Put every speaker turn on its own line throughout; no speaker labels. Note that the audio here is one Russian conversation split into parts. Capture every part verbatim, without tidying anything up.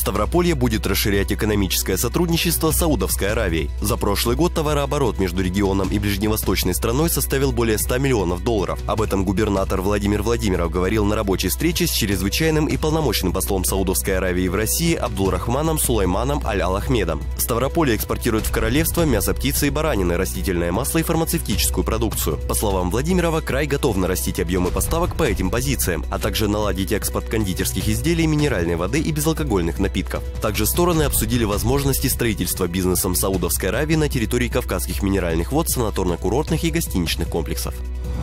Ставрополье будет расширять экономическое сотрудничество с Саудовской Аравией. За прошлый год товарооборот между регионом и ближневосточной страной составил более ста миллионов долларов. Об этом губернатор Владимир Владимиров говорил на рабочей встрече с чрезвычайным и полномочным послом Саудовской Аравии в России Абдулрахманом Сулайманом Аль-Алахмедом. Ставрополье экспортирует в королевство мясо птицы и баранины, растительное масло и фармацевтическую продукцию. По словам Владимирова, край готов нарастить объемы поставок по этим позициям, а также наладить экспорт кондитерских изделий, минеральной воды и безалкогольных напитков. Также стороны обсудили возможности строительства бизнесом Саудовской Аравии на территории Кавказских минеральных вод, санаторно-курортных и гостиничных комплексов.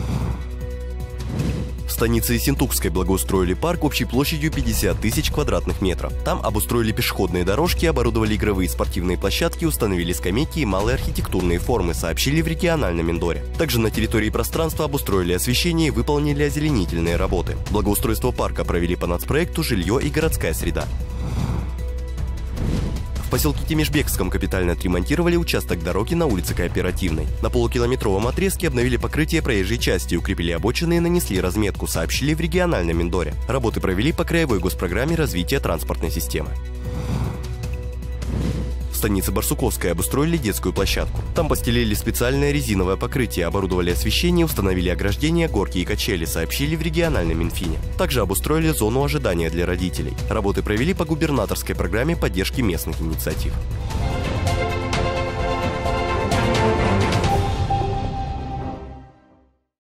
В станице Ессентукской благоустроили парк общей площадью пятьдесят тысяч квадратных метров. Там обустроили пешеходные дорожки, оборудовали игровые спортивные площадки, установили скамейки и малые архитектурные формы, сообщили в региональном Миндоре. Также на территории пространства обустроили освещение и выполнили озеленительные работы. Благоустройство парка провели по нацпроекту «Жилье и городская среда». В поселке Темешбекском капитально отремонтировали участок дороги на улице Кооперативной. На полукилометровом отрезке обновили покрытие проезжей части, укрепили обочины и нанесли разметку, сообщили в региональном Миндоре. Работы провели по краевой госпрограмме развития транспортной системы. В станице Барсуковской обустроили детскую площадку. Там постелили специальное резиновое покрытие, оборудовали освещение, установили ограждения, горки и качели, сообщили в региональном Минфине. Также обустроили зону ожидания для родителей. Работы провели по губернаторской программе поддержки местных инициатив.